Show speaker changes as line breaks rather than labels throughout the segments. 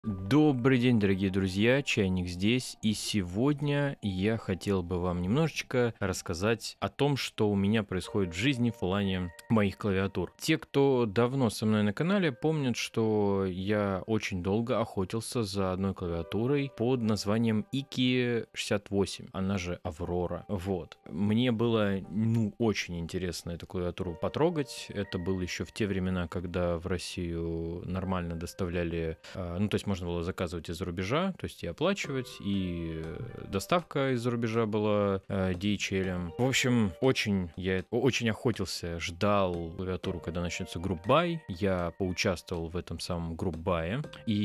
Добрый день, дорогие друзья, Чайник здесь, и сегодня я хотел бы вам немножечко рассказать о том, что у меня происходит в жизни в плане моих клавиатур. Те, кто давно со мной на канале, помнят, что я очень долго охотился за одной клавиатурой под названием Iki68, она же Аврора. Вот. Мне было, очень интересно эту клавиатуру потрогать. Это было еще в те времена, когда в Россию нормально доставляли, то есть можно было заказывать из-за рубежа, то есть и оплачивать, и доставка из-за рубежа была DHL. В общем, я очень охотился, ждал клавиатуру, когда начнется групп-бай. Я поучаствовал в этом самом групп-бае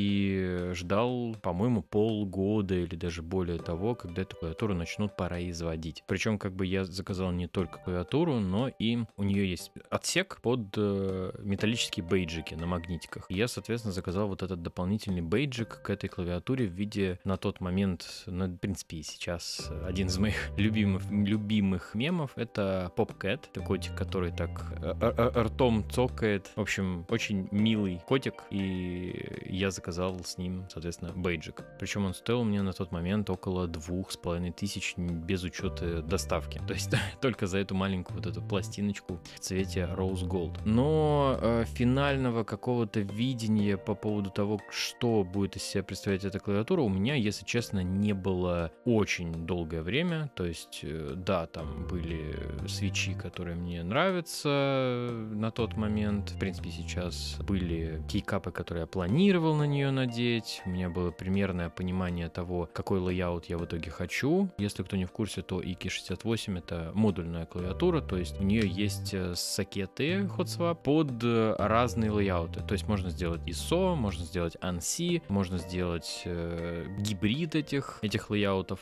и ждал, по-моему, полгода или даже более того, когда эту клавиатуру начнут производить. Причем я заказал не только клавиатуру, но и у нее есть отсек под металлические бейджики на магнитиках. Я, соответственно, заказал вот этот дополнительный бейджик к этой клавиатуре в виде на тот момент, в принципе и сейчас, один из моих любимых мемов — это PopCat, это котик, который так ртом цокает. В общем, очень милый котик, и я заказал с ним, соответственно, бейджик. Причем он стоил мне на тот момент около 2500 без учета доставки. То есть только за эту маленькую вот эту пластиночку в цвете Rose Gold. Но финального какого-то видения по поводу того, что будет из себя представлять эта клавиатура, у меня, если честно, не было очень долгое время. То есть, да, там были свитчи, которые мне нравятся на тот момент. В принципе, сейчас были кейкапы, которые я планировал на нее надеть. У меня было примерное понимание того, какой лейаут я в итоге хочу. Если кто не в курсе, то Iki68 — это модульная клавиатура, то есть у нее есть сокеты HotSwap под разные лейауты. То есть можно сделать ISO, можно сделать ANSI, можно сделать гибрид этих лейаутов.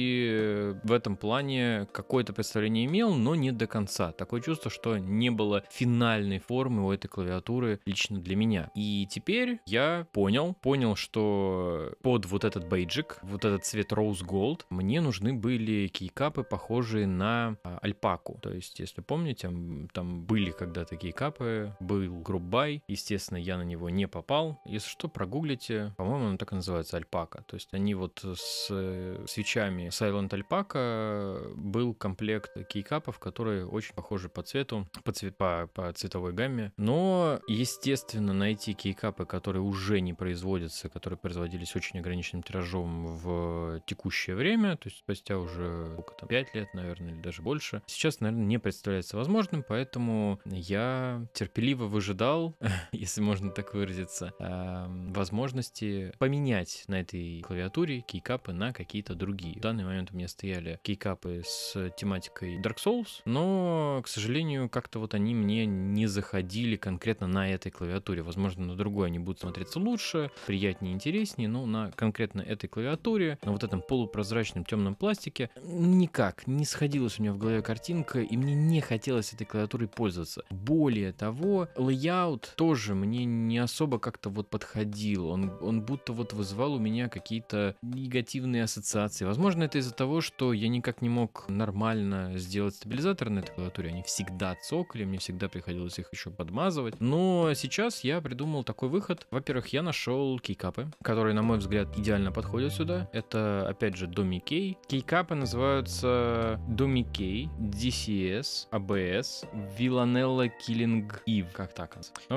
И в этом плане какое-то представление имел, но не до конца. Такое чувство, что не было финальной формы у этой клавиатуры лично для меня. И теперь я понял, что под вот этот бейджик, вот этот цвет Rose Gold, мне нужны были кейкапы, похожие на альпаку. То есть, если помните, там были когда-то кейкапы, был групп-бай. Естественно, я на него не попал. Если что, прогуглите. По-моему, он так и называется, альпака. То есть они вот с свечами Silent Alpaca был комплект кейкапов, которые очень похожи по цвету, по цветовой гамме. Но, естественно, найти кейкапы, которые уже не производятся, которые производились очень ограниченным тиражом в текущее время, то есть спустя уже 5 лет, наверное, или даже больше, сейчас, наверное, не представляется возможным, поэтому я терпеливо выжидал, если можно так выразиться, возможности поменять на этой клавиатуре кейкапы на какие-то другие. В данный момент у меня стояли кейкапы с тематикой Dark Souls, но, к сожалению, как-то вот они мне не заходили конкретно на этой клавиатуре. Возможно, на другой они будут смотреться лучше, приятнее, интереснее, но на конкретно этой клавиатуре, на вот этом полупрозрачном темном пластике, никак не сходилась у меня в голове картинка, и мне не хотелось этой клавиатурой пользоваться. Более того, лейаут тоже мне не особо как-то вот подходил. Он будто вот вызывал у меня какие-то негативные ассоциации. Возможно, это из-за того, что я никак не мог нормально сделать стабилизатор на этой клавиатуре. Они всегда цокали, мне всегда приходилось их еще подмазывать. Но сейчас я придумал такой выход. Во-первых, я нашел кейкапы, которые, на мой взгляд, идеально подходят сюда. Это, опять же, Domikey. Кейкапы называются Domikey, DCS, ABS, Villanella Killing Eve. Как так? В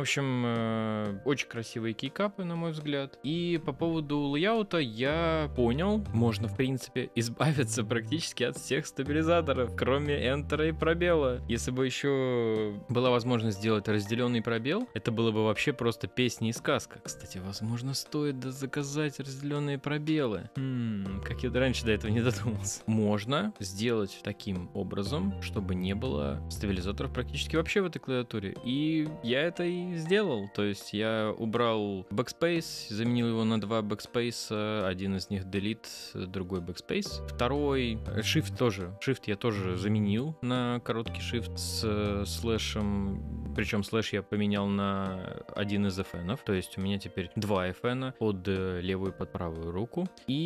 общем, очень красивые кейкапы, на мой взгляд. И по поводу лейаута я понял, можно, в принципе, избавиться практически от всех стабилизаторов, кроме Enter и пробела. Если бы еще была возможность сделать разделенный пробел, это было бы вообще просто песня и сказка. Кстати, возможно, стоит заказать разделенные пробелы. Как я раньше до этого не додумался. Можно сделать таким образом, чтобы не было стабилизаторов практически вообще в этой клавиатуре. И я это и сделал. То есть я убрал backspace, заменил его на два backspace, один из них delete, другой backspace. Второй shift тоже. Shift я тоже заменил на короткий shift с слэшем. Причем слэш я поменял на один из FN-ов. То есть у меня теперь два FN под левую и под правую руку.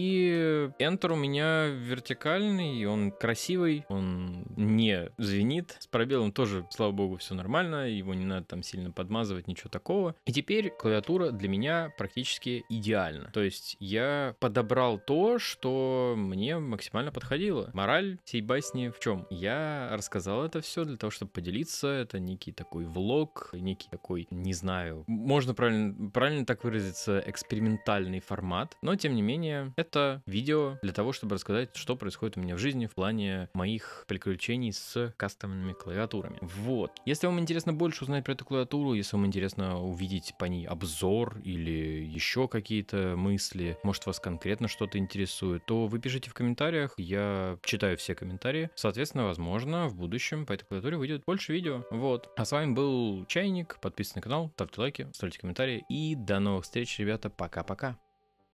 И Enter у меня вертикальный, он красивый, он не звенит. С пробелом тоже, слава богу, все нормально, его не надо там сильно подмазывать, ничего такого. И теперь клавиатура для меня практически идеально. То есть я подобрал то, что мне максимально подходило. Мораль всей басни в чем? Я рассказал это все для того, чтобы поделиться. Это некий такой влог, некий такой, не знаю, можно правильно так выразиться, экспериментальный формат. Но, тем не менее, это видео для того, чтобы рассказать, что происходит у меня в жизни в плане моих приключений с кастомными клавиатурами. Вот. Если вам интересно больше узнать про эту клавиатуру, если вам интересно увидеть по ней обзор или еще какие-то мысли, может, вас конкретно что-то интересует, то вы пишите в комментариях, я читаю все комментарии. Соответственно, возможно, в будущем по этой клавиатуре выйдет больше видео. Вот. А с вами был Чайник. Подписывайтесь на канал, ставьте лайки, ставьте комментарии. И до новых встреч, ребята. Пока-пока.